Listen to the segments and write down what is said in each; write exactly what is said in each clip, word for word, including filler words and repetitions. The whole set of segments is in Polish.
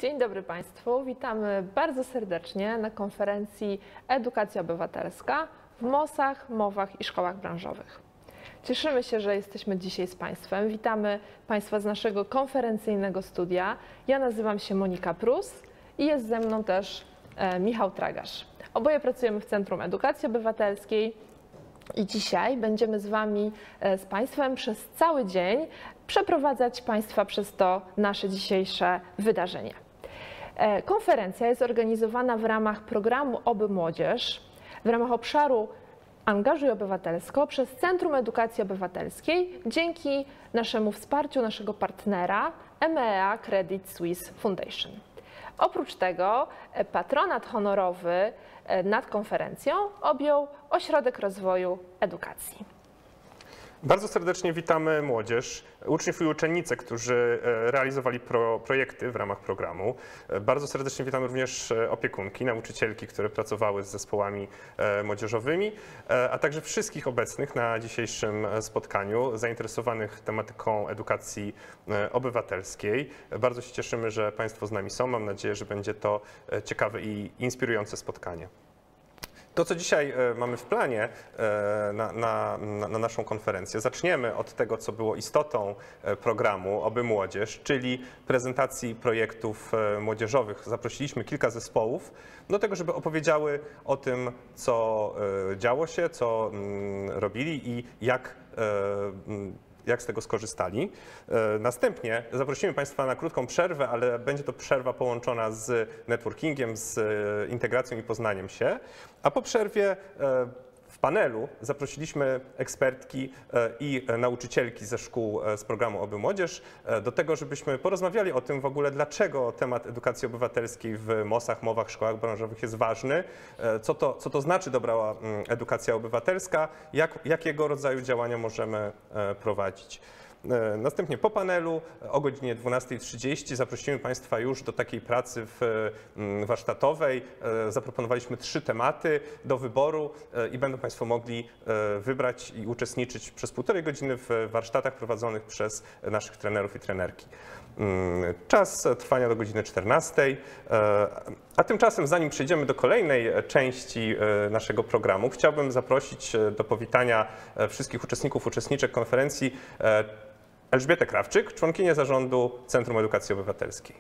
Dzień dobry Państwu, witamy bardzo serdecznie na konferencji Edukacja Obywatelska w mosach, mowach i szkołach branżowych. Cieszymy się, że jesteśmy dzisiaj z Państwem. Witamy Państwa z naszego konferencyjnego studia. Ja nazywam się Monika Prus i jest ze mną też e, Michał Tragarz. Oboje pracujemy w Centrum Edukacji Obywatelskiej i dzisiaj będziemy z Wami, e, z Państwem przez cały dzień przeprowadzać Państwa przez to nasze dzisiejsze wydarzenie. E, konferencja jest organizowana w ramach programu Oby Młodzież, w ramach obszaru Angażuj Obywatelsko przez Centrum Edukacji Obywatelskiej dzięki naszemu wsparciu naszego partnera M E A Credit Suisse Foundation. Oprócz tego patronat honorowy nad konferencją objął Ośrodek Rozwoju Edukacji. Bardzo serdecznie witamy młodzież, uczniów i uczennice, którzy realizowali pro, projekty w ramach programu. Bardzo serdecznie witamy również opiekunki, nauczycielki, które pracowały z zespołami młodzieżowymi, a także wszystkich obecnych na dzisiejszym spotkaniu, zainteresowanych tematyką edukacji obywatelskiej. Bardzo się cieszymy, że Państwo z nami są. Mam nadzieję, że będzie to ciekawe i inspirujące spotkanie. To, co dzisiaj mamy w planie na, na, na naszą konferencję, zaczniemy od tego, co było istotą programu Oby Młodzież, czyli prezentacji projektów młodzieżowych. Zaprosiliśmy kilka zespołów do tego, żeby opowiedziały o tym, co działo się, co robili i jak jak z tego skorzystali. Następnie zaprosimy Państwa na krótką przerwę, ale będzie to przerwa połączona z networkingiem, z integracją i poznaniem się. A po przerwie w panelu zaprosiliśmy ekspertki i nauczycielki ze szkół z programu Oby Młodzież do tego, żebyśmy porozmawiali o tym w ogóle, dlaczego temat edukacji obywatelskiej w mosach, mowach, szkołach branżowych jest ważny, co to, co to znaczy dobra edukacja obywatelska, jak, jakiego rodzaju działania możemy prowadzić. Następnie po panelu o godzinie dwunastej trzydzieści zaprosimy Państwa już do takiej pracy w warsztatowej. Zaproponowaliśmy trzy tematy do wyboru i będą Państwo mogli wybrać i uczestniczyć przez półtorej godziny w warsztatach prowadzonych przez naszych trenerów i trenerki. Czas trwania do godziny czternastej. A tymczasem, zanim przejdziemy do kolejnej części naszego programu, chciałbym zaprosić do powitania wszystkich uczestników, uczestniczek konferencji Elżbietę Krawczyk, członkinię zarządu Centrum Edukacji Obywatelskiej.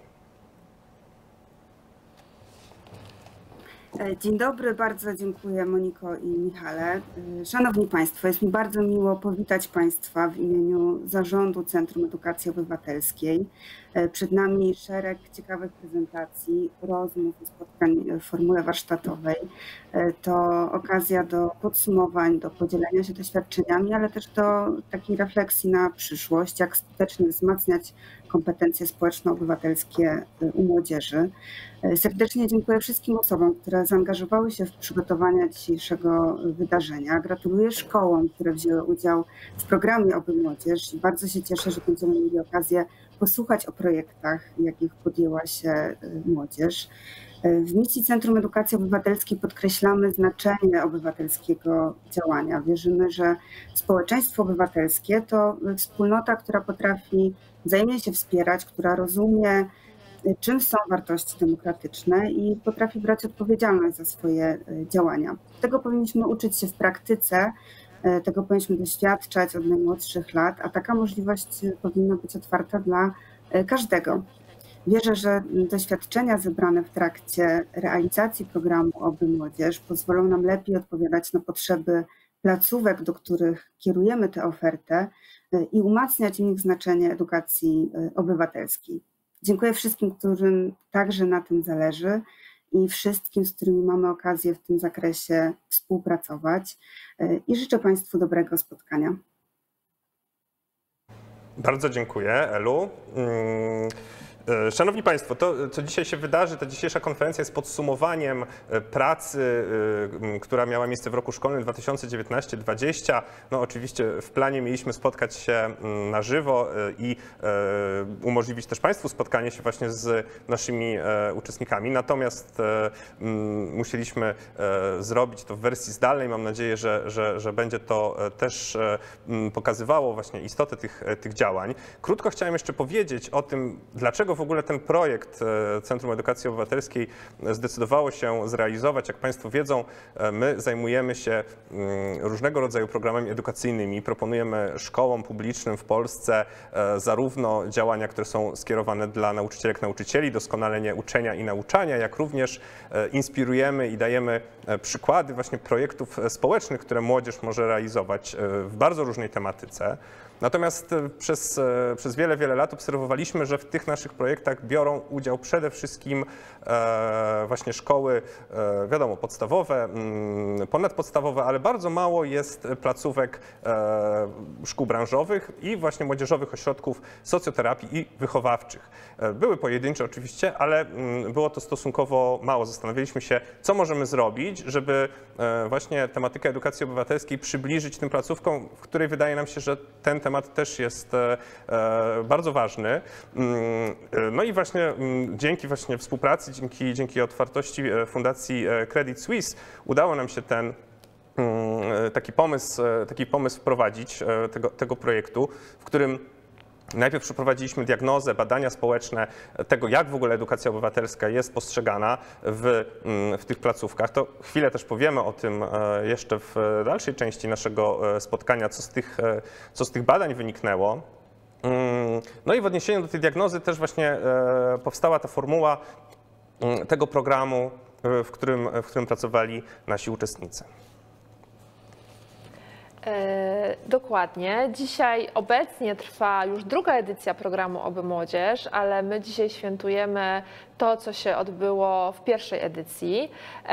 Dzień dobry, bardzo dziękuję Moniko i Michale. Szanowni Państwo, jest mi bardzo miło powitać Państwa w imieniu Zarządu Centrum Edukacji Obywatelskiej. Przed nami szereg ciekawych prezentacji, rozmów i spotkań w formule warsztatowej. To okazja do podsumowań, do podzielenia się doświadczeniami, ale też do takiej refleksji na przyszłość, jak skutecznie wzmacniać kompetencje społeczno-obywatelskie u młodzieży. Serdecznie dziękuję wszystkim osobom, które zaangażowały się w przygotowania dzisiejszego wydarzenia. Gratuluję szkołom, które wzięły udział w programie Oby Młodzież i bardzo się cieszę, że będziemy mieli okazję posłuchać o projektach, jakich podjęła się młodzież. W misji Centrum Edukacji Obywatelskiej podkreślamy znaczenie obywatelskiego działania. Wierzymy, że społeczeństwo obywatelskie to wspólnota, która potrafi wzajemnie się wspierać, która rozumie, czym są wartości demokratyczne i potrafi brać odpowiedzialność za swoje działania. Tego powinniśmy uczyć się w praktyce, tego powinniśmy doświadczać od najmłodszych lat, a taka możliwość powinna być otwarta dla każdego. Wierzę, że doświadczenia zebrane w trakcie realizacji programu Oby Młodzież pozwolą nam lepiej odpowiadać na potrzeby placówek, do których kierujemy tę ofertę i umacniać w nich znaczenie edukacji obywatelskiej. Dziękuję wszystkim, którym także na tym zależy i wszystkim, z którymi mamy okazję w tym zakresie współpracować i życzę Państwu dobrego spotkania. Bardzo dziękuję, Elu. Szanowni Państwo, to co dzisiaj się wydarzy, ta dzisiejsza konferencja jest podsumowaniem pracy, która miała miejsce w roku szkolnym dwa tysiące dziewiętnastym dwudziestym. No oczywiście w planie mieliśmy spotkać się na żywo i umożliwić też Państwu spotkanie się właśnie z naszymi uczestnikami. Natomiast musieliśmy zrobić to w wersji zdalnej. Mam nadzieję, że, że, że będzie to też pokazywało właśnie istotę tych, tych działań. Krótko chciałem jeszcze powiedzieć o tym, dlaczego dlaczego w ogóle ten projekt Centrum Edukacji Obywatelskiej zdecydowało się zrealizować. Jak Państwo wiedzą, my zajmujemy się różnego rodzaju programami edukacyjnymi. Proponujemy szkołom publicznym w Polsce zarówno działania, które są skierowane dla nauczycielek, nauczycieli, doskonalenie uczenia i nauczania, jak również inspirujemy i dajemy przykłady właśnie projektów społecznych, które młodzież może realizować w bardzo różnej tematyce. Natomiast przez, przez wiele, wiele lat obserwowaliśmy, że w tych naszych projektach biorą udział przede wszystkim e, właśnie szkoły, e, wiadomo, podstawowe, m, ponadpodstawowe, ale bardzo mało jest placówek e, szkół branżowych i właśnie młodzieżowych ośrodków socjoterapii i wychowawczych. E, były pojedyncze oczywiście, ale m, było to stosunkowo mało. Zastanawialiśmy się, co możemy zrobić, żeby e, właśnie tematykę edukacji obywatelskiej przybliżyć tym placówkom, w której wydaje nam się, że ten temat też jest bardzo ważny. No i właśnie dzięki właśnie współpracy, dzięki, dzięki otwartości Fundacji Credit Suisse udało nam się ten taki pomysł, taki pomysł wprowadzić tego, tego projektu, w którym najpierw przeprowadziliśmy diagnozę, badania społeczne tego, jak w ogóle edukacja obywatelska jest postrzegana w, w tych placówkach. To chwilę też powiemy o tym jeszcze w dalszej części naszego spotkania, co z tych, co z tych badań wyniknęło. No i w odniesieniu do tej diagnozy też właśnie powstała ta formuła tego programu, w którym, w którym pracowali nasi uczestnicy. Dokładnie. Dzisiaj obecnie trwa już druga edycja programu Oby Młodzież, ale my dzisiaj świętujemy to, co się odbyło w pierwszej edycji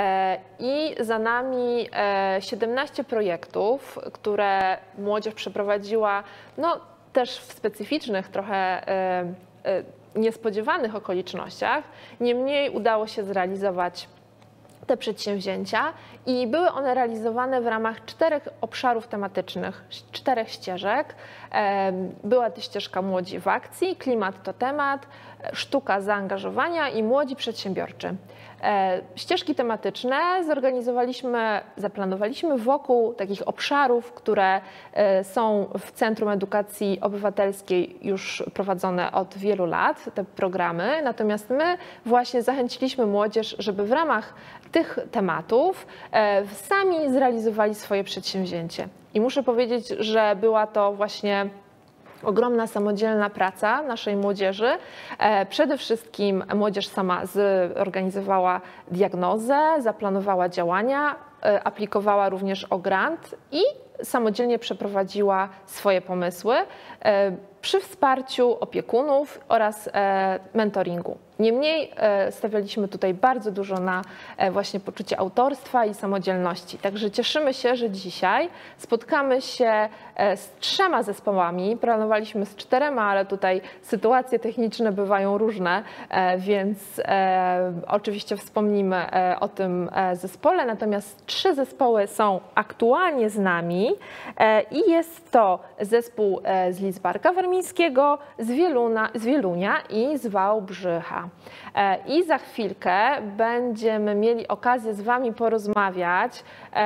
i za nami siedemnaście projektów, które młodzież przeprowadziła no, też w specyficznych, trochę niespodziewanych okolicznościach. Niemniej udało się zrealizować te przedsięwzięcia i były one realizowane w ramach czterech obszarów tematycznych, czterech ścieżek. Była to ścieżka Młodzi w akcji, klimat to temat, sztuka zaangażowania i młodzi przedsiębiorczy. Ścieżki tematyczne zorganizowaliśmy, zaplanowaliśmy wokół takich obszarów, które są w Centrum Edukacji Obywatelskiej już prowadzone od wielu lat, te programy. Natomiast my właśnie zachęciliśmy młodzież, żeby w ramach tych tematów sami zrealizowali swoje przedsięwzięcie. I muszę powiedzieć, że była to właśnie ogromna samodzielna praca naszej młodzieży. Przede wszystkim młodzież sama zorganizowała diagnozę, zaplanowała działania, aplikowała również o grant i samodzielnie przeprowadziła swoje pomysły przy wsparciu opiekunów oraz mentoringu. Niemniej stawialiśmy tutaj bardzo dużo na właśnie poczucie autorstwa i samodzielności. Także cieszymy się, że dzisiaj spotkamy się z trzema zespołami. Planowaliśmy z czterema, ale tutaj sytuacje techniczne bywają różne, więc oczywiście wspomnimy o tym zespole. Natomiast trzy zespoły są aktualnie z nami i jest to zespół z Lidzbarka Warmińskiego, z, Wieluna, z Wielunia i z Wałbrzycha. I za chwilkę będziemy mieli okazję z Wami porozmawiać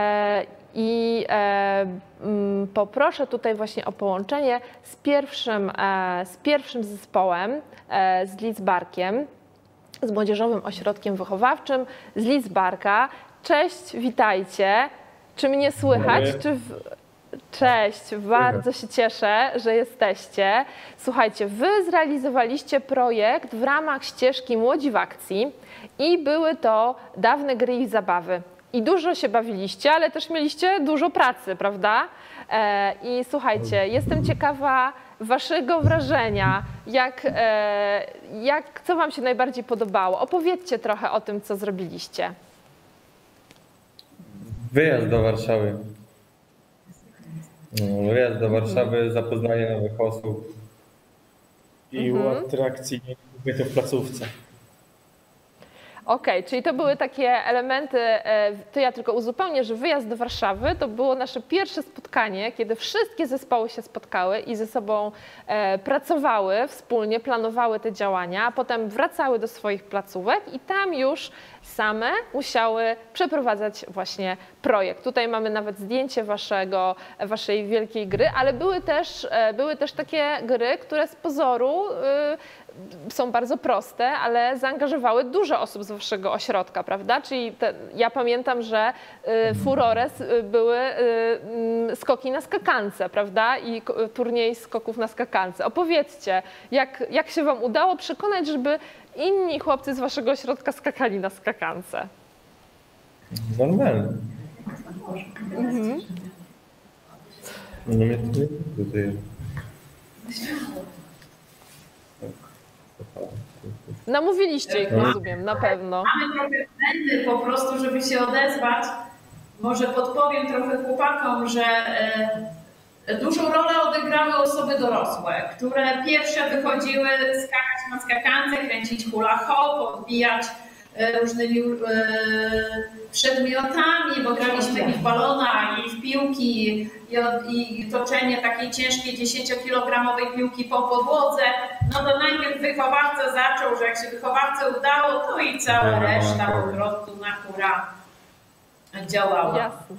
i poproszę tutaj właśnie o połączenie z pierwszym, z pierwszym zespołem, z Lidzbarkiem, z Młodzieżowym Ośrodkiem Wychowawczym z Lidzbarka. Cześć, witajcie. Czy mnie słychać? Czy w... Cześć, bardzo się cieszę, że jesteście. Słuchajcie, wy zrealizowaliście projekt w ramach ścieżki Młodzi w akcji i były to dawne gry i zabawy. I dużo się bawiliście, ale też mieliście dużo pracy, prawda? I słuchajcie, jestem ciekawa waszego wrażenia, jak, jak, co wam się najbardziej podobało. Opowiedzcie trochę o tym, co zrobiliście. Wyjazd do Warszawy. Wyjazd do Warszawy, zapoznanie nowych osób. I mhm. atrakcji w placówce. Okej, okay, czyli to były takie elementy, to ja tylko uzupełnię, że wyjazd do Warszawy to było nasze pierwsze spotkanie, kiedy wszystkie zespoły się spotkały i ze sobą pracowały wspólnie, planowały te działania, a potem wracały do swoich placówek i tam już same musiały przeprowadzać właśnie projekt. Tutaj mamy nawet zdjęcie waszego, waszej wielkiej gry, ale były też, były też takie gry, które z pozoru są bardzo proste, ale zaangażowały dużo osób z waszego ośrodka, prawda? Czyli te, ja pamiętam, że y, furores y, były y, skoki na skakance, prawda? I y, turniej skoków na skakance. Opowiedzcie, jak, jak się wam udało przekonać, żeby inni chłopcy z waszego ośrodka skakali na skakance? Normalne. Mhm. No mnie to nie tutaj. Namówiliście ich, rozumiem, na pewno. Mamy trochę zbędny po prostu, żeby się odezwać. Może podpowiem trochę chłopakom, że e, dużą rolę odegrały osoby dorosłe, które pierwsze wychodziły skakać na skakance, kręcić hula hop, odbijać e, różnymi e, przedmiotami, bo graliśmy i w balona, i w piłki, i, od, i toczenie takiej ciężkiej dziesięciokilogramowej piłki po podłodze. No to najpierw wychowawca zaczął, że jak się wychowawcy udało, to i cała reszta po prostu na hura działała. Jasne.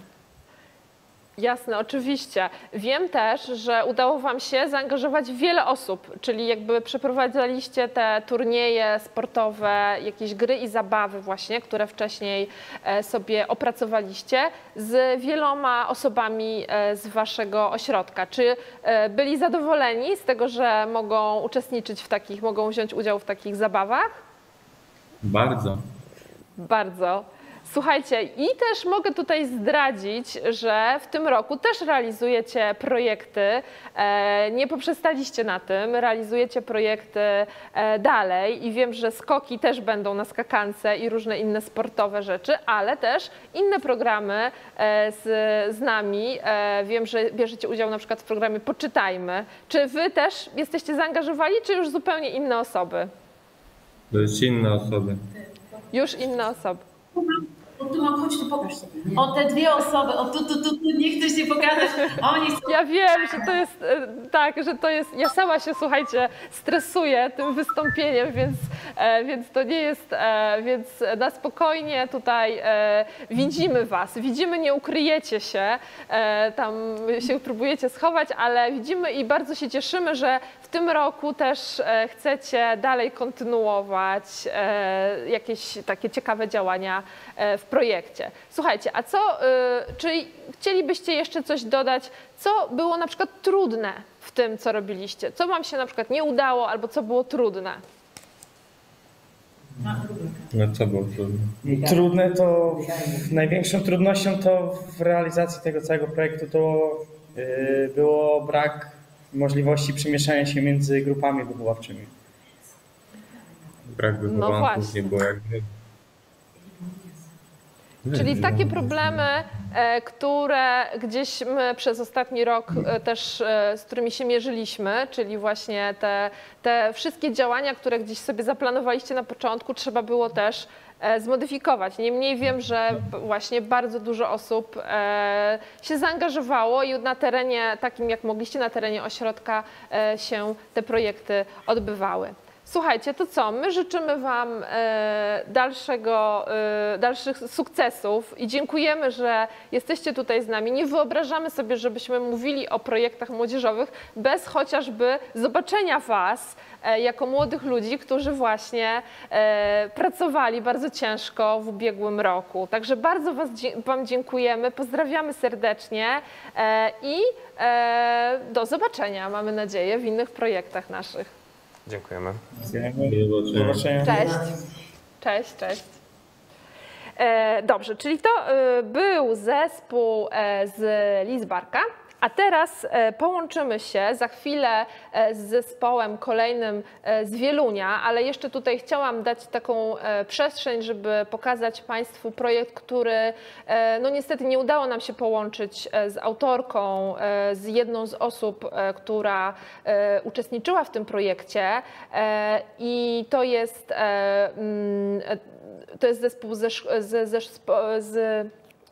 Jasne, oczywiście. Wiem też, że udało wam się zaangażować wiele osób, czyli jakby przeprowadzaliście te turnieje sportowe, jakieś gry i zabawy właśnie, które wcześniej sobie opracowaliście z wieloma osobami z waszego ośrodka. Czy byli zadowoleni z tego, że mogą uczestniczyć w takich, mogą wziąć udział w takich zabawach? Bardzo. Bardzo. Słuchajcie, i też mogę tutaj zdradzić, że w tym roku też realizujecie projekty, nie poprzestaliście na tym, realizujecie projekty dalej i wiem, że skoki też będą na skakance i różne inne sportowe rzeczy, ale też inne programy z, z nami. Wiem, że bierzecie udział na przykład w programie Poczytajmy. Czy wy też jesteście zaangażowani, czy już zupełnie inne osoby? To już inne osoby. Już inne osoby. O, tu mam, chodź tu, pokaż się. O, te dwie osoby, o tu, tu, tu, tu, nie chcesz się pokazać. Oni są... Ja wiem, że to jest e, tak, że to jest, ja sama się, słuchajcie, stresuję tym wystąpieniem, więc, e, więc to nie jest, e, więc na spokojnie tutaj e, widzimy was, widzimy, nie ukryjecie się, e, tam się próbujecie schować, ale widzimy i bardzo się cieszymy, że w tym roku też e, chcecie dalej kontynuować e, jakieś takie ciekawe działania e, w projekcie. Słuchajcie, a co, y, czy chcielibyście jeszcze coś dodać, co było na przykład trudne w tym, co robiliście? Co wam się na przykład nie udało albo co było trudne? No co było trudne? Trudne to, największą trudnością to w realizacji tego całego projektu to yy, było brak możliwości przemieszczania się między grupami wychowawczymi. Brak wychowanków, właśnie. nie było jak gdyby. Czyli takie problemy, e, które gdzieś my przez ostatni rok e, też e, z którymi się mierzyliśmy, czyli właśnie te, te wszystkie działania, które gdzieś sobie zaplanowaliście na początku, trzeba było też e, zmodyfikować. Niemniej wiem, że właśnie bardzo dużo osób e, się zaangażowało i na terenie takim, jak mogliście, na terenie ośrodka e, się te projekty odbywały. Słuchajcie, to co? My życzymy wam e, dalszego, e, dalszych sukcesów i dziękujemy, że jesteście tutaj z nami. Nie wyobrażamy sobie, żebyśmy mówili o projektach młodzieżowych bez chociażby zobaczenia was e, jako młodych ludzi, którzy właśnie e, pracowali bardzo ciężko w ubiegłym roku. Także bardzo was, wam dziękujemy, pozdrawiamy serdecznie e, i e, do zobaczenia, mamy nadzieję, w innych projektach naszych. Dziękujemy. Do zobaczenia. Cześć. Cześć, cześć. E, dobrze, czyli to e, był zespół e, z Lidzbarka, a teraz e, połączymy się za chwilę e, z zespołem kolejnym e, z Wielunia, ale jeszcze tutaj chciałam dać taką e, przestrzeń, żeby pokazać Państwu projekt, który e, no niestety nie udało nam się połączyć e, z autorką, e, z jedną z osób, e, która e, uczestniczyła w tym projekcie e, i to jest, e, mm, to jest zespół ze, ze, ze, z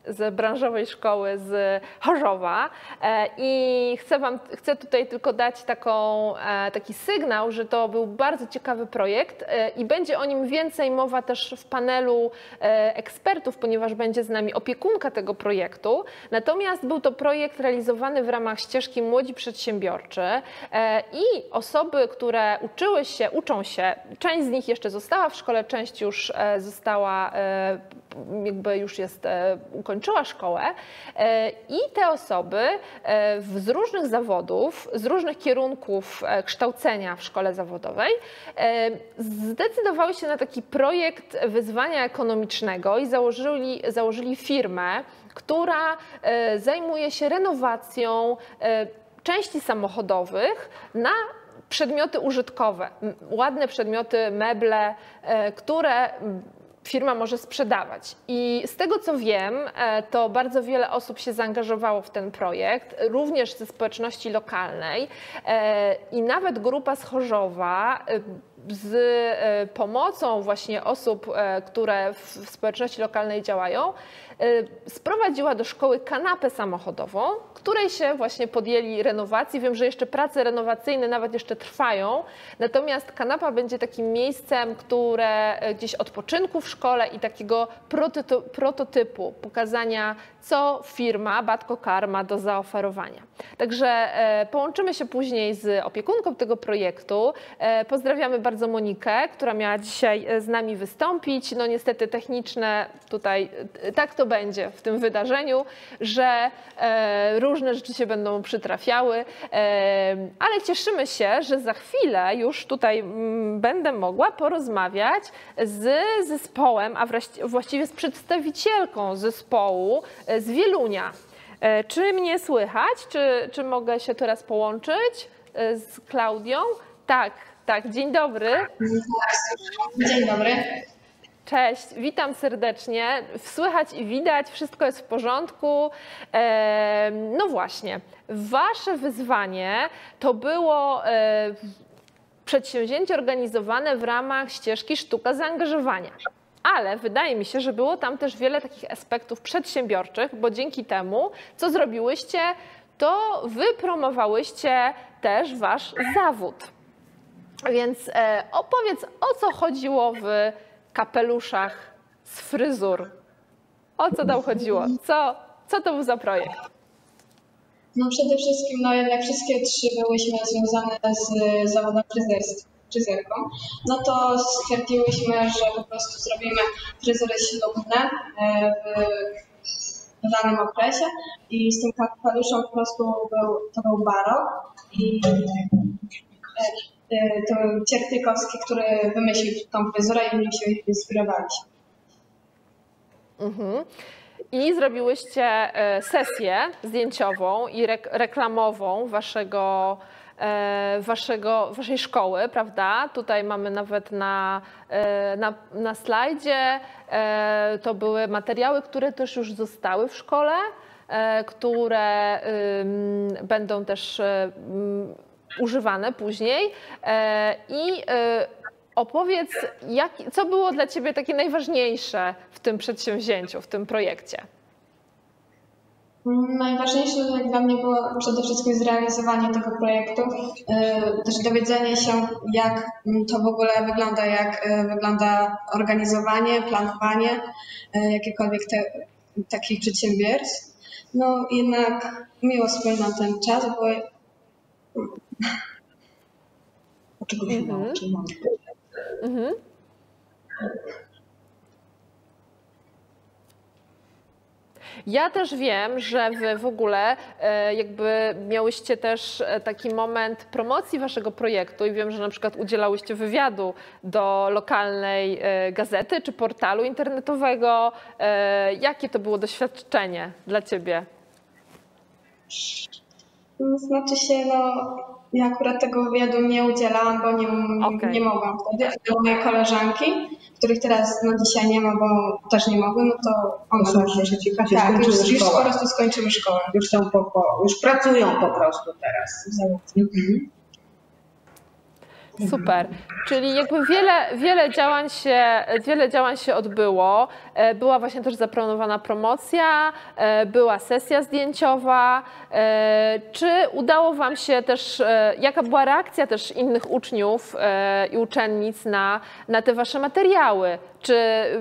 z branżowej szkoły z Chorzowa i chcę Wam, chcę tutaj tylko dać taką, taki sygnał, że to był bardzo ciekawy projekt i będzie o nim więcej mowa też w panelu ekspertów, ponieważ będzie z nami opiekunka tego projektu. Natomiast był to projekt realizowany w ramach ścieżki Młodzi Przedsiębiorczy i osoby, które uczyły się, uczą się, część z nich jeszcze została w szkole, część już została, jakby już jest, ukończyła szkołę i te osoby z różnych zawodów, z różnych kierunków kształcenia w szkole zawodowej zdecydowały się na taki projekt wyzwania ekonomicznego i założyli, założyli firmę, która zajmuje się renowacją części samochodowych na przedmioty użytkowe, ładne przedmioty, meble, które firma może sprzedawać. I z tego co wiem, to bardzo wiele osób się zaangażowało w ten projekt, również ze społeczności lokalnej i nawet grupa z Chorzowa z pomocą właśnie osób, które w społeczności lokalnej działają, sprowadziła do szkoły kanapę samochodową, której się właśnie podjęli renowacji. Wiem, że jeszcze prace renowacyjne nawet jeszcze trwają, natomiast kanapa będzie takim miejscem, które gdzieś odpoczynku w szkole i takiego prototypu pokazania, co firma Batco Car ma do zaoferowania. Także połączymy się później z opiekunką tego projektu. Pozdrawiamy bardzo Monikę, która miała dzisiaj z nami wystąpić. No niestety techniczne tutaj tak to będzie w tym wydarzeniu, że różne rzeczy się będą przytrafiały, ale cieszymy się, że za chwilę już tutaj będę mogła porozmawiać z zespołem, a właściwie z przedstawicielką zespołu z Wielunia. Czy mnie słychać? Czy, czy mogę się teraz połączyć z Klaudią? Tak, tak. Dzień dobry. Dzień dobry. Cześć, witam serdecznie. Słychać i widać, wszystko jest w porządku. No właśnie, wasze wyzwanie to było przedsięwzięcie organizowane w ramach ścieżki Sztuka Zaangażowania. Ale wydaje mi się, że było tam też wiele takich aspektów przedsiębiorczych, bo dzięki temu, co zrobiłyście, to wypromowałyście też wasz zawód. Więc opowiedz, o co chodziło w kapeluszach z fryzur. O co tam chodziło? Co, co to był za projekt? No przede wszystkim, no jednak wszystkie trzy byłyśmy związane z zawodem fryzjerką. No to stwierdziłyśmy, że po prostu zrobimy fryzury ślubne w danym okresie i z tym kapeluszem po prostu był, to był barok i to Ciertykowski, który wymyślił tą fryzurę i nim się inspirowaliśmy. Mhm. I zrobiłyście sesję zdjęciową i reklamową waszego, waszego, waszej szkoły, prawda? Tutaj mamy nawet na, na, na slajdzie, to były materiały, które też już zostały w szkole, które będą też używane później. I opowiedz, jak, co było dla ciebie takie najważniejsze w tym przedsięwzięciu, w tym projekcie? Najważniejsze dla mnie było przede wszystkim zrealizowanie tego projektu, też dowiedzenie się, jak to w ogóle wygląda, jak wygląda organizowanie, planowanie jakiegokolwiek te, takich przedsiębiorstw. No jednak miło spędzam ten czas, bo czego się Mhm. nauczyłam. Mhm. Ja też wiem, że wy w ogóle jakby miałyście też taki moment promocji waszego projektu i wiem, że na przykład udzielałyście wywiadu do lokalnej gazety czy portalu internetowego. Jakie to było doświadczenie dla ciebie? Znaczy się, no ja akurat tego wywiadu nie udzielałam, bo nie, Okay. nie mogłam wtedy, ale moje koleżanki, których teraz no, dzisiaj nie ma, bo też nie mogły, no to one Są już, w dzieciach się tak, skończyły już, już po szkołę. prostu skończyły szkołę. Już są po, po, już pracują po prostu teraz. Mhm. Super, czyli jakby wiele, wiele, działań się, wiele działań się odbyło. Była właśnie też zaplanowana promocja, była sesja zdjęciowa. Czy udało Wam się też, jaka była reakcja też innych uczniów i uczennic na, na te Wasze materiały? Czy,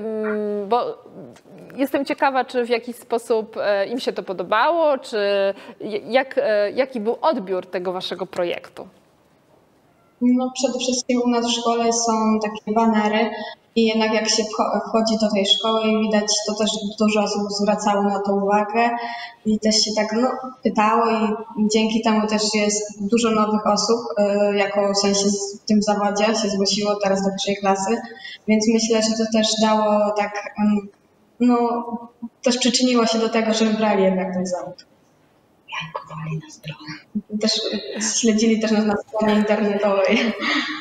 bo jestem ciekawa, czy w jakiś sposób im się to podobało, czy jak, jaki był odbiór tego Waszego projektu? No przede wszystkim u nas w szkole są takie banery i jednak jak się wchodzi do tej szkoły i widać, to też dużo osób zwracało na to uwagę i też się tak no, pytało i dzięki temu też jest dużo nowych osób, jako w sensie w tym zawodzie się zgłosiło teraz do pierwszej klasy, więc myślę, że to też dało tak, no też przyczyniło się do tego, że wybrali jednak ten zawód. Lajkowali na stronę. Też śledzili też nas na stronie internetowej.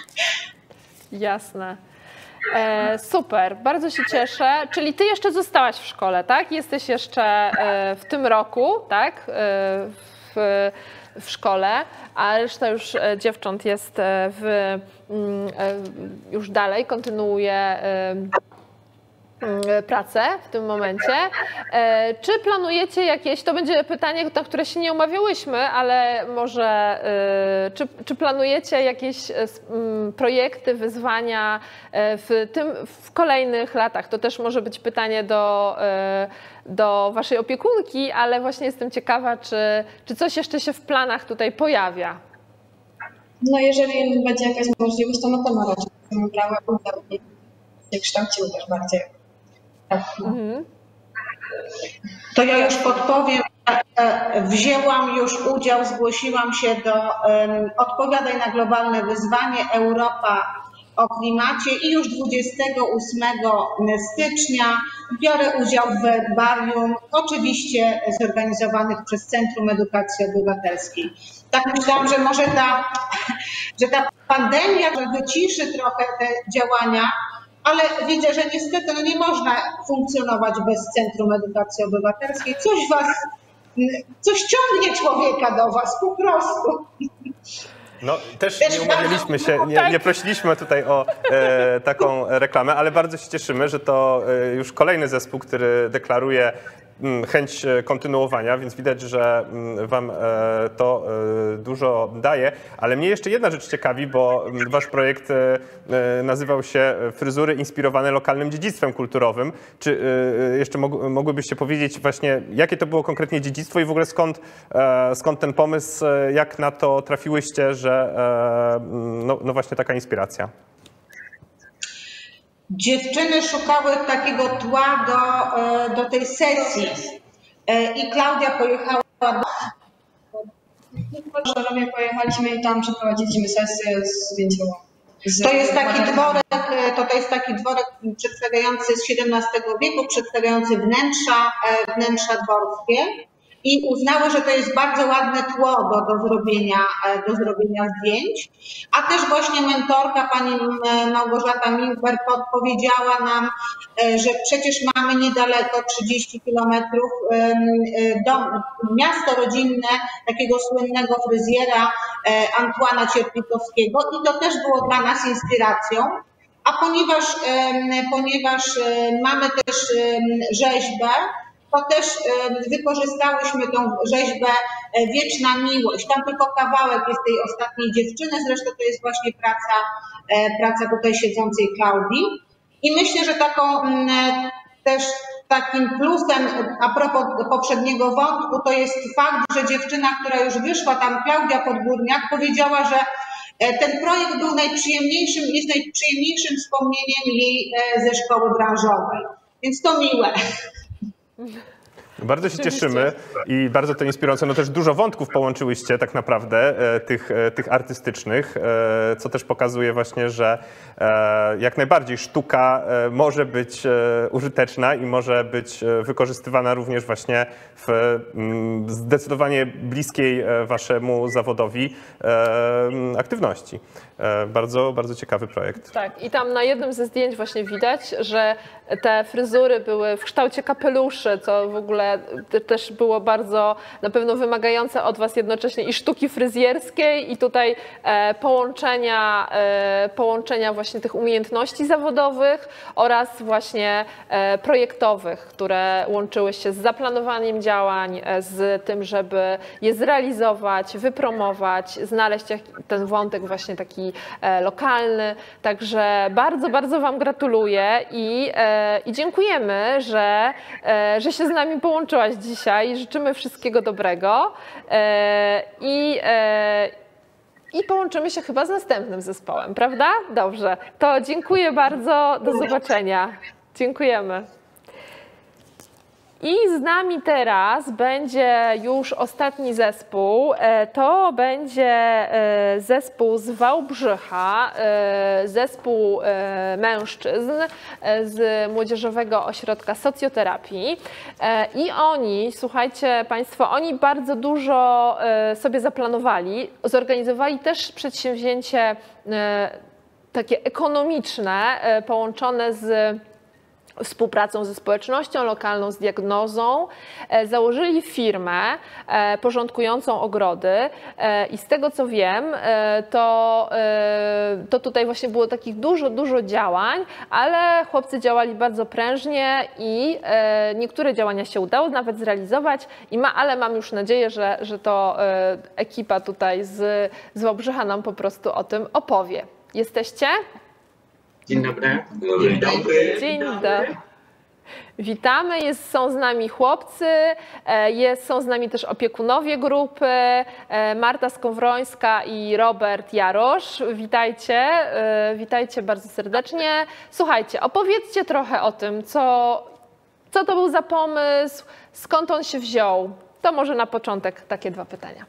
Jasne. E, super, bardzo się cieszę. Czyli ty jeszcze zostałaś w szkole, tak? Jesteś jeszcze e, w tym roku, tak? E, w, w szkole, a reszta już dziewcząt jest w, e, już dalej, kontynuuje e, pracę w tym momencie. Czy planujecie jakieś, to będzie pytanie, na które się nie umawiałyśmy, ale może, czy, czy planujecie jakieś projekty, wyzwania w, tym, w kolejnych latach? To też może być pytanie do, do waszej opiekunki, ale właśnie jestem ciekawa, czy, czy coś jeszcze się w planach tutaj pojawia? No jeżeli będzie jakaś możliwość, to na pewno raczej będziemy brały udział i się kształciły też bardziej. Mhm. To ja już podpowiem, wzięłam już udział, zgłosiłam się do um, Odpowiadaj na globalne wyzwanie Europa o klimacie i już dwudziestego ósmego stycznia biorę udział w werbarium, oczywiście zorganizowanych przez Centrum Edukacji Obywatelskiej. Tak myślałam, że może ta, że ta pandemia wyciszy trochę te działania, ale widzę, że niestety no nie można funkcjonować bez Centrum Edukacji Obywatelskiej. Coś was, coś ciągnie człowieka do was po prostu. No też nie umawialiśmy się, nie, nie prosiliśmy tutaj o e, taką reklamę, ale bardzo się cieszymy, że to e, już kolejny zespół, który deklaruje chęć kontynuowania, więc widać, że wam to dużo daje. Ale mnie jeszcze jedna rzecz ciekawi, bo wasz projekt nazywał się Fryzury inspirowane lokalnym dziedzictwem kulturowym. Czy jeszcze mogłybyście powiedzieć właśnie, jakie to było konkretnie dziedzictwo i w ogóle skąd, skąd ten pomysł, jak na to trafiłyście, że no, no właśnie taka inspiracja? Dziewczyny szukały takiego tła do, do tej sesji i Klaudia pojechała do... W Żeromie pojechaliśmy i tam przeprowadziliśmy sesję zdjęciową. To jest taki dworek, to, to jest taki dworek przedstawiający z siedemnastego wieku, przedstawiający wnętrza, wnętrza dworskie. I uznały, że to jest bardzo ładne tło do, do, zrobienia, do zrobienia zdjęć. A też właśnie mentorka, pani Małgorzata Milber, podpowiedziała nam, że przecież mamy niedaleko trzydzieści kilometrów miasto rodzinne takiego słynnego fryzjera Antoana Cierpikowskiego i to też było dla nas inspiracją. A ponieważ, ponieważ mamy też rzeźbę, to też wykorzystałyśmy tą rzeźbę Wieczna Miłość. Tam tylko kawałek jest tej ostatniej dziewczyny, zresztą to jest właśnie praca, praca tutaj siedzącej Klaudii. I myślę, że taką też takim plusem a propos poprzedniego wątku to jest fakt, że dziewczyna, która już wyszła, tam Klaudia Podgórniak, powiedziała, że ten projekt był najprzyjemniejszym, jest najprzyjemniejszym wspomnieniem jej ze szkoły branżowej. Więc to miłe. Bardzo się cieszymy i bardzo to inspirujące. No też dużo wątków połączyłyście tak naprawdę, tych, tych artystycznych, co też pokazuje właśnie, że jak najbardziej sztuka może być użyteczna i może być wykorzystywana również właśnie w zdecydowanie bliskiej waszemu zawodowi aktywności. Bardzo, bardzo ciekawy projekt. Tak, i tam na jednym ze zdjęć właśnie widać, że te fryzury były w kształcie kapeluszy, co w ogóle które też było bardzo na pewno wymagające od Was jednocześnie i sztuki fryzjerskiej, i tutaj połączenia, połączenia właśnie tych umiejętności zawodowych oraz właśnie projektowych, które łączyły się z zaplanowaniem działań, z tym, żeby je zrealizować, wypromować, znaleźć ten wątek właśnie taki lokalny. Także bardzo, bardzo Wam gratuluję i, i dziękujemy, że, że się z nami połączyłaś dzisiaj. Życzymy wszystkiego dobrego i, i połączymy się chyba z następnym zespołem, prawda? Dobrze, to dziękuję bardzo, do zobaczenia. Dziękujemy. I z nami teraz będzie już ostatni zespół. To będzie zespół z Wałbrzycha, zespół mężczyzn z Młodzieżowego Ośrodka Socjoterapii. I oni, słuchajcie Państwo, oni bardzo dużo sobie zaplanowali. Zorganizowali też przedsięwzięcie takie ekonomiczne, połączone z współpracą ze społecznością lokalną, z diagnozą. Założyli firmę porządkującą ogrody i z tego co wiem, to, to tutaj właśnie było takich dużo, dużo działań, ale chłopcy działali bardzo prężnie i niektóre działania się udało nawet zrealizować, i ma, ale mam już nadzieję, że, że to ekipa tutaj z, z Wałbrzycha nam po prostu o tym opowie. Jesteście? Dzień dobry. Dzień dobry. Dzień dobry. Witamy, jest, są z nami chłopcy, jest, są z nami też opiekunowie grupy, Marta Skowrońska i Robert Jarosz. Witajcie, witajcie bardzo serdecznie. Słuchajcie, opowiedzcie trochę o tym, co, co to był za pomysł, skąd on się wziął. To może na początek takie dwa pytania.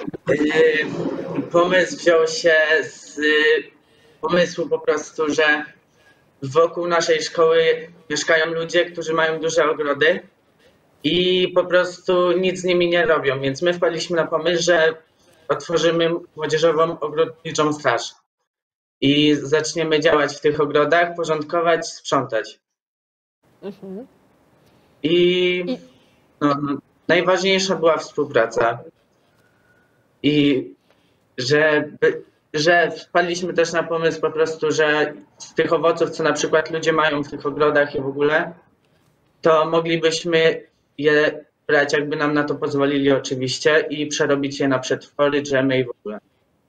Pomysł wziął się z pomysłu po prostu, że wokół naszej szkoły mieszkają ludzie, którzy mają duże ogrody i po prostu nic z nimi nie robią, więc my wpadliśmy na pomysł, że otworzymy młodzieżową ogrodniczą straż i zaczniemy działać w tych ogrodach, porządkować, sprzątać. Mhm. I no, najważniejsza była współpraca i żeby że wpadliśmy też na pomysł po prostu, że z tych owoców, co na przykład ludzie mają w tych ogrodach i w ogóle, to moglibyśmy je brać, jakby nam na to pozwolili oczywiście, i przerobić je na przetwory, dżemy i w ogóle.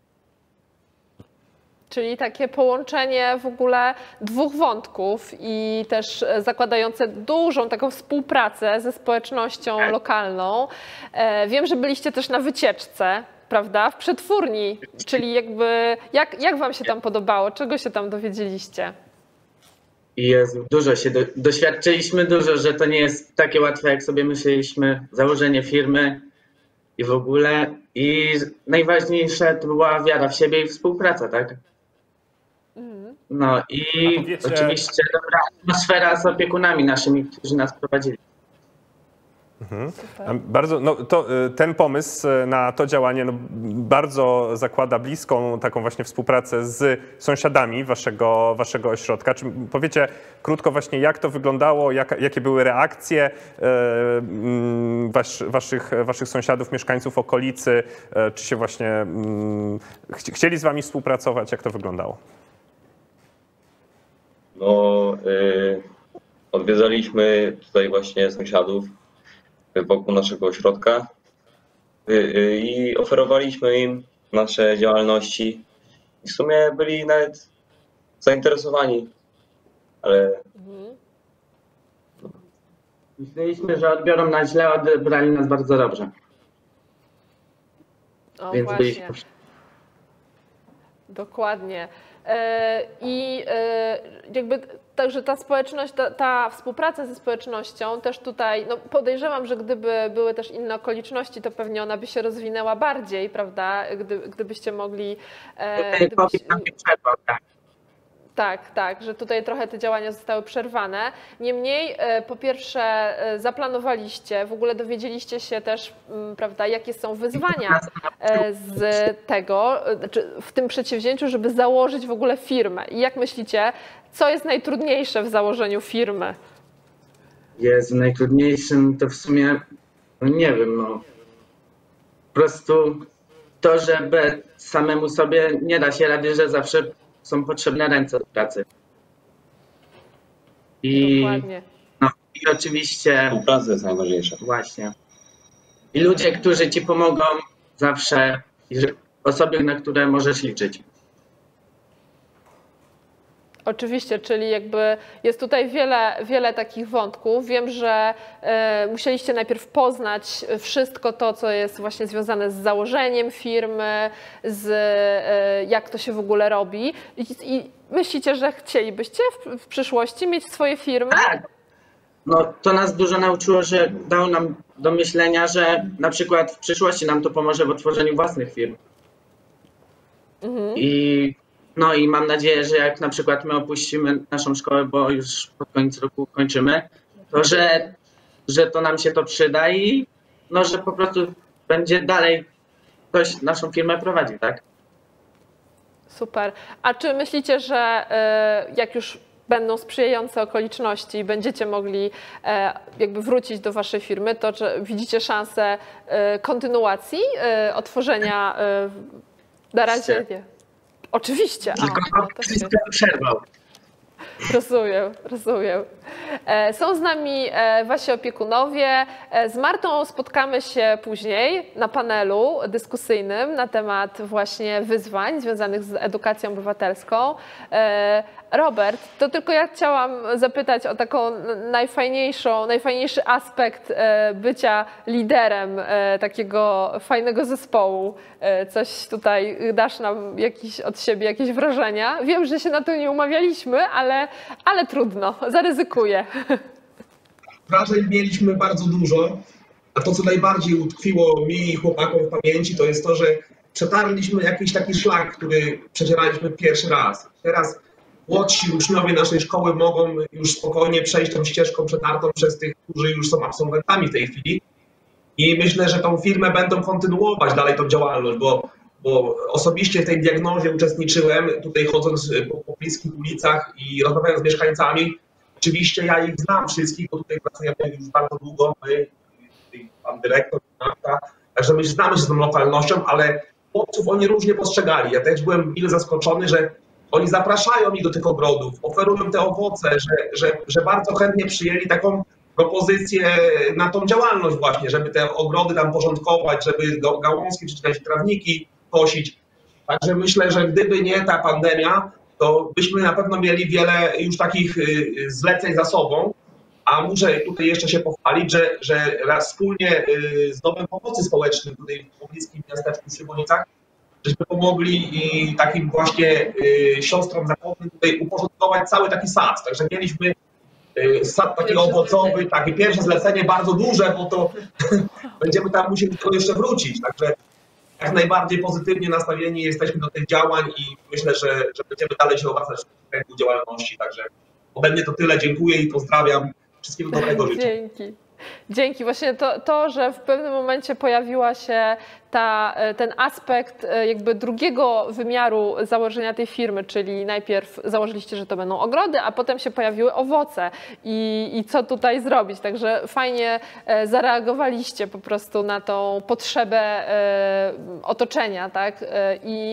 Czyli takie połączenie w ogóle dwóch wątków i też zakładające dużą taką współpracę ze społecznością tak. lokalną. Wiem, że byliście też na wycieczce, prawda, w przetwórni, czyli jakby jak, jak Wam się tam podobało, czego się tam dowiedzieliście? Jezu, dużo się do, doświadczyliśmy, dużo, że to nie jest takie łatwe, jak sobie myśleliśmy, założenie firmy i w ogóle. I najważniejsze to była wiara w siebie i współpraca, tak? No i wiecie... oczywiście dobra atmosfera z opiekunami naszymi, którzy nas prowadzili. Mhm. Bardzo, no to, ten pomysł na to działanie no, bardzo zakłada bliską taką właśnie współpracę z sąsiadami waszego, waszego ośrodka. Czy powiecie krótko właśnie, jak to wyglądało, jak, jakie były reakcje e, was, waszych, waszych sąsiadów, mieszkańców okolicy? E, czy się właśnie m, ch chcieli z wami współpracować? Jak to wyglądało? No, y, odwiedzaliśmy tutaj właśnie sąsiadów wokół naszego ośrodka i oferowaliśmy im nasze działalności i w sumie byli nawet zainteresowani, ale... Myśleliśmy, że odbiorą nas źle, odebrali nas bardzo dobrze. O, Więc właśnie. byliśmy... Dokładnie. I jakby także ta społeczność, ta, ta współpraca ze społecznością też tutaj, no podejrzewam, że gdyby były też inne okoliczności, to pewnie ona by się rozwinęła bardziej, prawda? Gdy, gdybyście mogli... Gdybyś... Tak, tak, że tutaj trochę te działania zostały przerwane. Niemniej, po pierwsze, zaplanowaliście, w ogóle dowiedzieliście się też, prawda, jakie są wyzwania z tego, w tym przedsięwzięciu, żeby założyć w ogóle firmę. I jak myślicie, co jest najtrudniejsze w założeniu firmy? jest najtrudniejszym, to w sumie, no nie wiem, no po prostu to, że bez samemu sobie nie da się rady, że zawsze są potrzebne ręce do pracy. I, Dokładnie. no, i oczywiście... Współpraca jest najważniejsza. Właśnie. I ludzie, którzy ci pomogą zawsze, osoby, na które możesz liczyć. Oczywiście, czyli jakby jest tutaj wiele, wiele takich wątków. Wiem, że e, musieliście najpierw poznać wszystko to, co jest właśnie związane z założeniem firmy, z e, jak to się w ogóle robi. I, i myślicie, że chcielibyście w, w przyszłości mieć swoje firmy? Tak. No, to nas dużo nauczyło, że dało nam do myślenia, że na przykład w przyszłości nam to pomoże w otworzeniu własnych firm. Mhm. I no i mam nadzieję, że jak na przykład my opuścimy naszą szkołę, bo już pod koniec roku kończymy, to że, że to nam się to przyda i no, że po prostu będzie dalej ktoś naszą firmę prowadził, tak? Super. A czy myślicie, że y, jak już będą sprzyjające okoliczności i będziecie mogli e, jakby wrócić do waszej firmy, to czy widzicie szansę e, kontynuacji e, otworzenia e, na razie nie? Oczywiście. Tylko A, no to wszystko świetnie. przerwał. Rozumiem, rozumiem. E, Są z nami e, wasi opiekunowie. E, Z Martą spotkamy się później na panelu dyskusyjnym na temat właśnie wyzwań związanych z edukacją obywatelską. E, Robert, to tylko ja chciałam zapytać o taką najfajniejszą, najfajniejszy aspekt e, bycia liderem e, takiego fajnego zespołu. E, Coś tutaj dasz nam jakiś, od siebie jakieś wrażenia. Wiem, że się na to nie umawialiśmy, ale, ale trudno, zaryzykuję. Wrażeń mieliśmy bardzo dużo, a to, co najbardziej utkwiło mi i chłopakom w pamięci, to jest to, że przetarliśmy jakiś taki szlak, który przecieraliśmy pierwszy raz. Teraz młodsi uczniowie naszej szkoły mogą już spokojnie przejść tą ścieżką przetartą przez tych, którzy już są absolwentami w tej chwili. I myślę, że tą firmę będą kontynuować dalej tą działalność, bo, bo osobiście w tej diagnozie uczestniczyłem, tutaj chodząc po, po bliskich ulicach i rozmawiając z mieszkańcami. Oczywiście ja ich znam wszystkich, bo tutaj pracujemy już bardzo długo, my, pan dyrektor, Marta, także my znamy się z tą lokalnością, ale chłopców oni różnie postrzegali. Ja też byłem mile zaskoczony, że oni zapraszają ich do tych ogrodów, oferują te owoce, że, że, że bardzo chętnie przyjęli taką propozycję na tą działalność właśnie, żeby te ogrody tam porządkować, żeby gałązki czy jakieś trawniki kosić. Także myślę, że gdyby nie ta pandemia, to byśmy na pewno mieli wiele już takich zleceń za sobą, a muszę tutaj jeszcze się pochwalić, że, że raz wspólnie z Domem Pomocy Społecznej tutaj w pobliskim miasteczku w Szybonicach, żeśmy pomogli i takim właśnie siostrom zakładnym tutaj uporządkować cały taki sad. Także mieliśmy sad taki owocowy, takie pierwsze zlecenie bardzo duże, bo to będziemy tam musieli do jeszcze wrócić. Także jak najbardziej pozytywnie nastawieni jesteśmy do tych działań i myślę, że, że będziemy dalej się obracać w rynku działalności. Także ode mnie to tyle. Dziękuję i pozdrawiam. Wszystkiego dobrego życzę. Dzięki. Dzięki. Właśnie to, to, że w pewnym momencie pojawiła się ta, ten aspekt jakby drugiego wymiaru założenia tej firmy, czyli najpierw założyliście, że to będą ogrody, a potem się pojawiły owoce i, i co tutaj zrobić. Także fajnie zareagowaliście po prostu na tą potrzebę otoczenia, tak? I,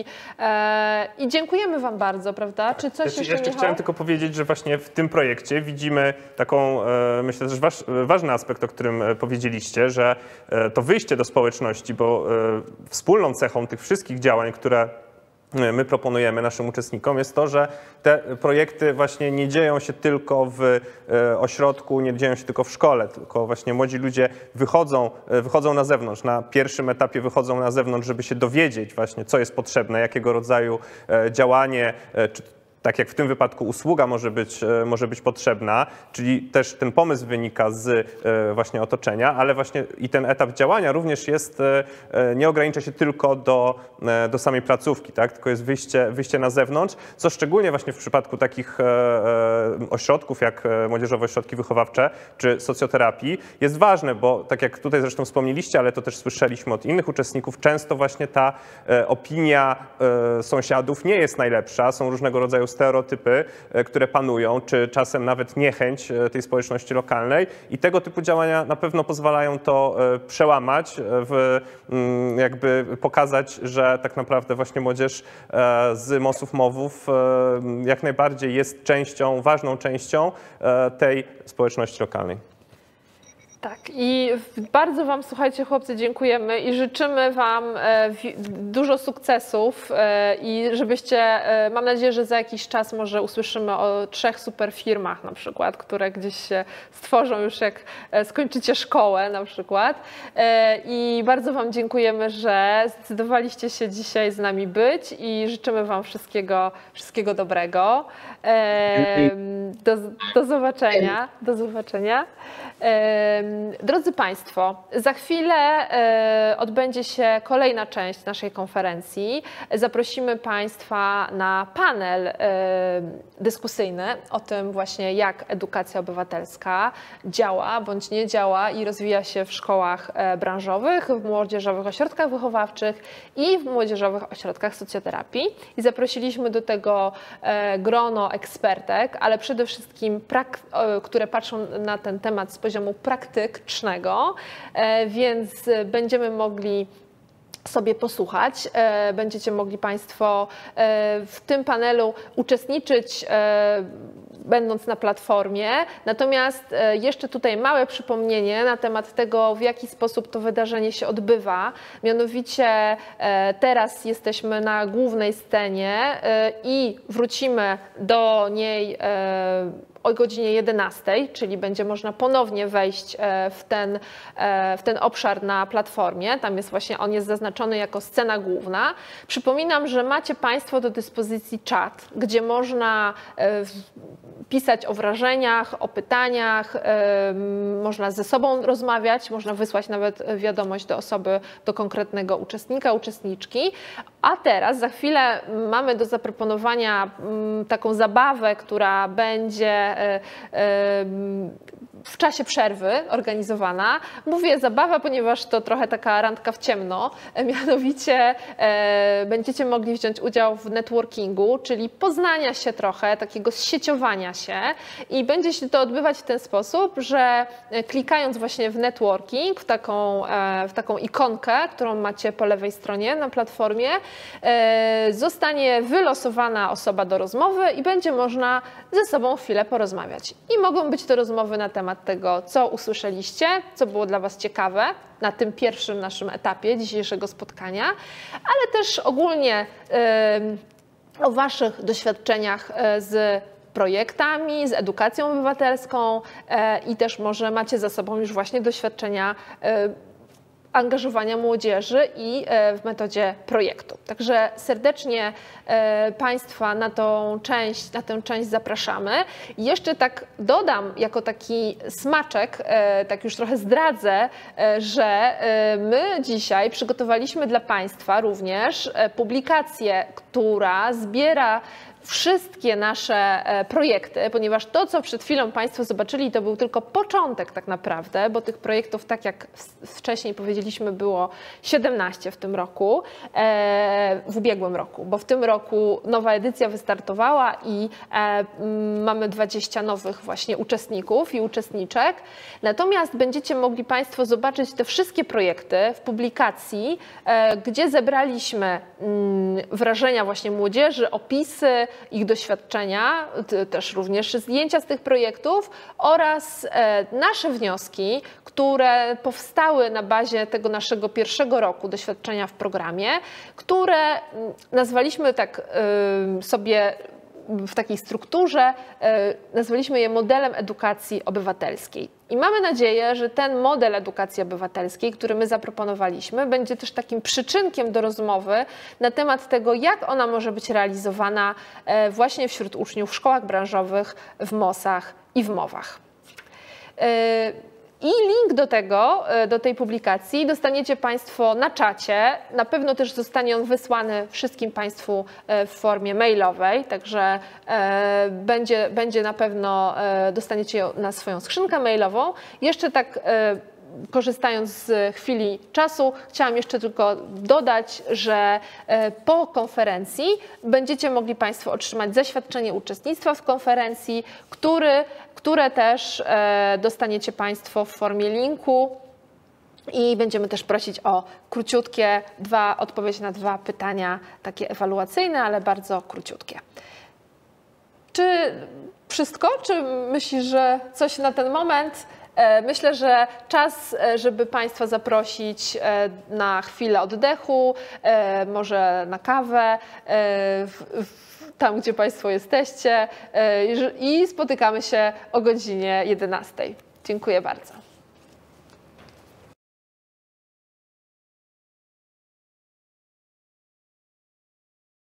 i dziękujemy wam bardzo, prawda? Czy coś jeszcze, jeszcze, jeszcze Michał? chciałem tylko powiedzieć, że właśnie w tym projekcie widzimy taką, myślę, że waż, ważny aspekt, o którym powiedzieliście, że to wyjście do społeczności, bo wspólną cechą tych wszystkich działań, które my proponujemy naszym uczestnikom, jest to, że te projekty właśnie nie dzieją się tylko w ośrodku, nie dzieją się tylko w szkole, tylko właśnie młodzi ludzie wychodzą, wychodzą na zewnątrz, na pierwszym etapie wychodzą na zewnątrz, żeby się dowiedzieć właśnie, co jest potrzebne, jakiego rodzaju działanie, czy tak jak w tym wypadku usługa może być, może być potrzebna, czyli też ten pomysł wynika z właśnie otoczenia, ale właśnie i ten etap działania również jest, nie ogranicza się tylko do, do samej placówki, tak? Tylko jest wyjście, wyjście na zewnątrz, co szczególnie właśnie w przypadku takich ośrodków jak Młodzieżowe Ośrodki Wychowawcze czy socjoterapii jest ważne, bo tak jak tutaj zresztą wspomnieliście, ale to też słyszeliśmy od innych uczestników, często właśnie ta opinia sąsiadów nie jest najlepsza, są różnego rodzaju stereotypy, które panują, czy czasem nawet niechęć tej społeczności lokalnej i tego typu działania na pewno pozwalają to przełamać, w, jakby pokazać, że tak naprawdę właśnie młodzież z MOS-ów, MOW-ów jak najbardziej jest częścią, ważną częścią tej społeczności lokalnej. Tak, i bardzo Wam, słuchajcie, chłopcy, dziękujemy i życzymy Wam dużo sukcesów i żebyście, mam nadzieję, że za jakiś czas może usłyszymy o trzech super firmach na przykład, które gdzieś się stworzą już jak skończycie szkołę na przykład. I bardzo Wam dziękujemy, że zdecydowaliście się dzisiaj z nami być i życzymy Wam wszystkiego, wszystkiego dobrego. Do, do zobaczenia. Do zobaczenia. Drodzy Państwo, za chwilę odbędzie się kolejna część naszej konferencji. Zaprosimy Państwa na panel dyskusyjny o tym właśnie, jak edukacja obywatelska działa bądź nie działa i rozwija się w szkołach branżowych, w młodzieżowych ośrodkach wychowawczych i w młodzieżowych ośrodkach socjoterapii. I zaprosiliśmy do tego grono ekspertek, ale przede wszystkim, które patrzą na ten temat z poziomu praktycznego, więc będziemy mogli sobie posłuchać. Będziecie mogli Państwo w tym panelu uczestniczyć, będąc na platformie. Natomiast jeszcze tutaj małe przypomnienie na temat tego, w jaki sposób to wydarzenie się odbywa. Mianowicie teraz jesteśmy na głównej scenie i wrócimy do niej o godzinie jedenastej, czyli będzie można ponownie wejść w ten, w ten obszar na platformie. Tam jest właśnie, on jest zaznaczony jako scena główna. Przypominam, że macie Państwo do dyspozycji czat, gdzie można pisać o wrażeniach, o pytaniach, można ze sobą rozmawiać, można wysłać nawet wiadomość do osoby, do konkretnego uczestnika, uczestniczki. A teraz za chwilę mamy do zaproponowania taką zabawę, która będzie w czasie przerwy organizowana. Mówię zabawa, ponieważ to trochę taka randka w ciemno. Mianowicie będziecie mogli wziąć udział w networkingu, czyli poznania się trochę, takiego zsieciowania się i będzie się to odbywać w ten sposób, że klikając właśnie w networking, w taką, w taką ikonkę, którą macie po lewej stronie na platformie, zostanie wylosowana osoba do rozmowy i będzie można ze sobą chwilę porozmawiać. I mogą być to rozmowy na temat tego, co usłyszeliście, co było dla Was ciekawe na tym pierwszym naszym etapie dzisiejszego spotkania, ale też ogólnie yy, o Waszych doświadczeniach z projektami, z edukacją obywatelską yy, i też może macie za sobą już właśnie doświadczenia yy, angażowania młodzieży i w metodzie projektu. Także serdecznie Państwa na tą część, na tę część zapraszamy. I jeszcze tak dodam jako taki smaczek, tak już trochę zdradzę, że my dzisiaj przygotowaliśmy dla Państwa również publikację, która zbiera wszystkie nasze projekty, ponieważ to, co przed chwilą Państwo zobaczyli, to był tylko początek tak naprawdę, bo tych projektów, tak jak wcześniej powiedzieliśmy, było siedemnaście w tym roku, w ubiegłym roku, bo w tym roku nowa edycja wystartowała i mamy dwadzieścia nowych właśnie uczestników i uczestniczek. Natomiast będziecie mogli Państwo zobaczyć te wszystkie projekty w publikacji, gdzie zebraliśmy wrażenia właśnie młodzieży, opisy, ich doświadczenia, też również zdjęcia z tych projektów oraz nasze wnioski, które powstały na bazie tego naszego pierwszego roku doświadczenia w programie, które nazwaliśmy tak sobie w takiej strukturze, nazwaliśmy je modelem edukacji obywatelskiej. I mamy nadzieję, że ten model edukacji obywatelskiej, który my zaproponowaliśmy, będzie też takim przyczynkiem do rozmowy na temat tego, jak ona może być realizowana właśnie wśród uczniów w szkołach branżowych, w mosach i w mowach. I link do tego, do tej publikacji dostaniecie Państwo na czacie. Na pewno też zostanie on wysłany wszystkim Państwu w formie mailowej, także będzie, będzie na pewno, dostaniecie na swoją skrzynkę mailową. Jeszcze tak korzystając z chwili czasu, chciałam jeszcze tylko dodać, że po konferencji będziecie mogli Państwo otrzymać zaświadczenie uczestnictwa w konferencji, który, które też dostaniecie Państwo w formie linku. I będziemy też prosić o króciutkie dwa, odpowiedź na dwa pytania, takie ewaluacyjne, ale bardzo króciutkie. Czy wszystko? Czy myślisz, że coś na ten moment? Myślę, że czas, żeby Państwa zaprosić na chwilę oddechu, może na kawę, tam gdzie Państwo jesteście, i spotykamy się o godzinie jedenastej. Dziękuję bardzo.